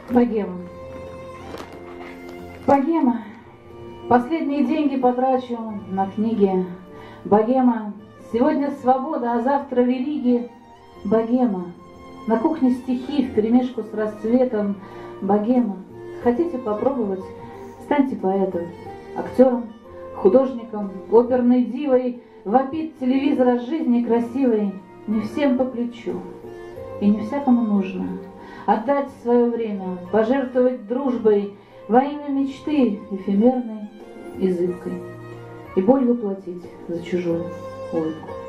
Богема. Богема. Последние деньги потрачу на книги. Богема. Сегодня свобода, а завтра религия. Богема. На кухне стихи вперемешку с расцветом. Богема. Хотите попробовать? Станьте поэтом, актером, художником, оперной дивой. Вопит телевизор о жизни красивой. Не всем по плечу, и не всякому нужно отдать свое время, пожертвовать дружбой во имя мечты эфемерной и зыбкой, и боль воплотить за чужую улыбку.